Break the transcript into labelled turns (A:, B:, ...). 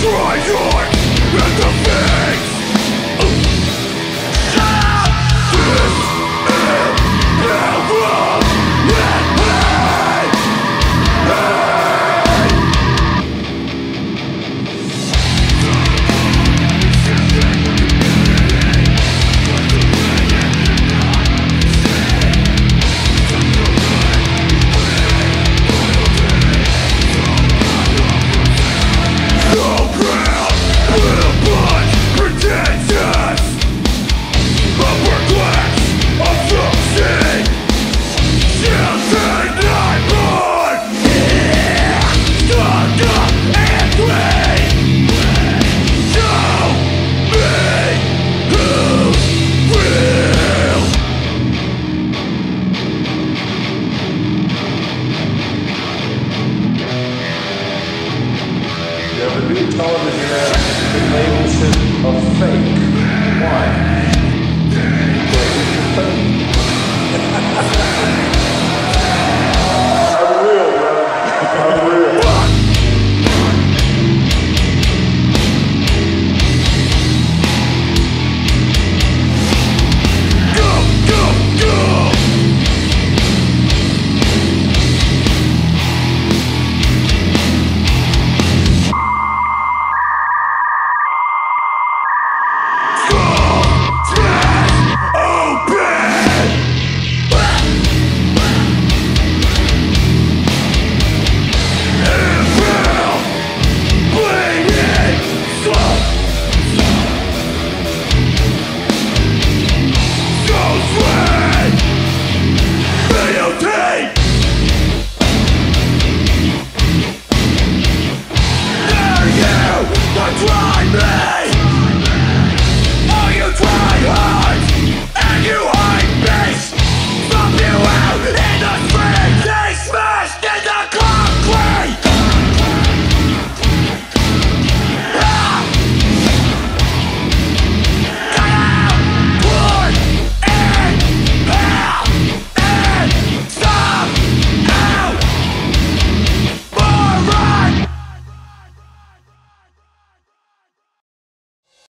A: Tryhards at the face. Pretentious, upper class of succeed. Children not born, yeah, stomped up and clean. Show me who's real.
B: You have a new television ad that labels it a fake. Why?